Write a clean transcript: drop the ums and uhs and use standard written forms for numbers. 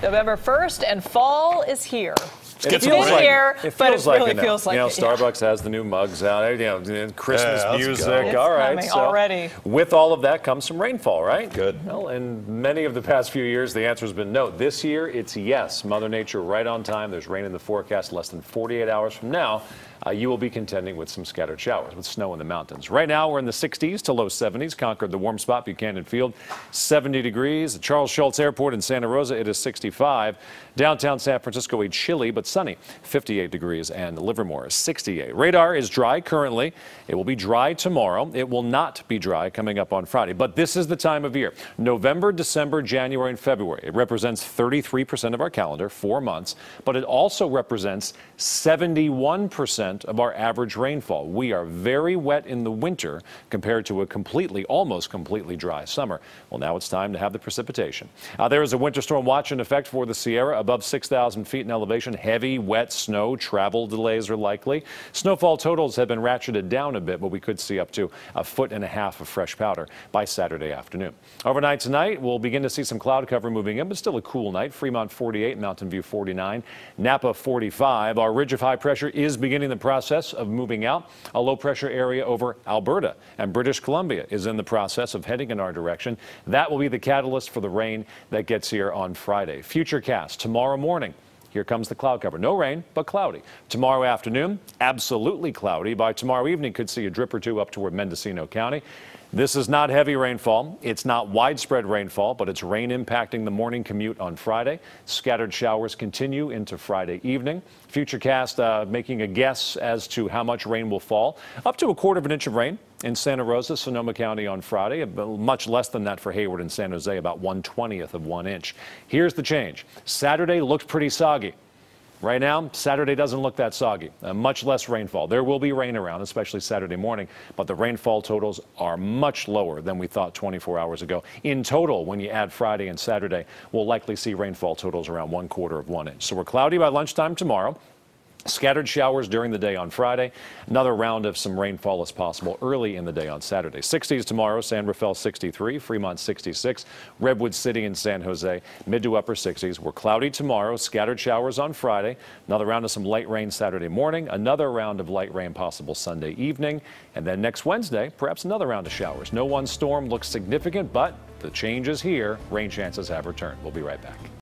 November 1st, and fall is here. It's here, but it really feels like it. Starbucks has the new mugs out. Christmas music. All right. So already. With all of that comes some rainfall, right? Good. Well, in many of the past few years, the answer has been no. This year, it's yes. Mother Nature right on time. There's rain in the forecast less than 48 hours from now. You will be contending with some scattered showers with snow in the mountains. Right now, we're in the 60s to low 70s. Concord, the warm spot, Buchanan Field, 70 degrees. At Charles Schultz Airport in Santa Rosa, it is 65. Downtown San Francisco, a chilly but sunny 58 degrees, and Livermore is 68. Radar is dry currently. It will be dry tomorrow. It will not be dry coming up on Friday. But this is the time of year. November, December, January, and February. It represents 33% of our calendar, 4 months, but it also represents 71% of our average rainfall. We are very wet in the winter compared to a almost completely dry summer. Well, now it's time to have the precipitation. There is a winter storm watch in effect for the Sierra above 6,000 feet in elevation. Heavy, wet snow. Travel delays are likely. Snowfall totals have been ratcheted down a bit, but we could see up to 1.5 feet of fresh powder by Saturday afternoon. Overnight tonight, we'll begin to see some cloud cover moving in, but still a cool night. Fremont 48, Mountain View 49, Napa 45. Our ridge of high pressure is beginning the process of moving out. A low pressure area over Alberta and British Columbia is in the process of heading in our direction. That will be the catalyst for the rain that gets here on Friday. Futurecast tomorrow morning. Here comes the cloud cover. No rain, but cloudy. Tomorrow afternoon, absolutely cloudy. By tomorrow evening, could see a drip or two up toward Mendocino County. This is not heavy rainfall. It's not widespread rainfall, but it's rain impacting the morning commute on Friday. Scattered showers continue into Friday evening. Futurecast making a guess as to how much rain will fall. Up to 1/4 inch of rain in Santa Rosa, Sonoma County on Friday. Much less than that for Hayward and San Jose, about 1/20 of 1 inch. Here's the change. Saturday looked pretty soggy. Right now, Saturday doesn't look that soggy. Much less rainfall. There will be rain around, especially Saturday morning, but the rainfall totals are much lower than we thought 24 hours ago. In total, when you add Friday and Saturday, we'll likely see rainfall totals around 1/4 of 1 inch. So we're cloudy by lunchtime tomorrow. Scattered showers during the day on Friday. Another round of some rainfall is possible early in the day on Saturday. 60s tomorrow, San Rafael 63, Fremont 66, Redwood City and San Jose, mid to upper 60s. We're cloudy tomorrow, scattered showers on Friday. Another round of some light rain Saturday morning. Another round of light rain possible Sunday evening. And then next Wednesday, perhaps another round of showers. No one storm looks significant, but the change is here. Rain chances have returned. We'll be right back.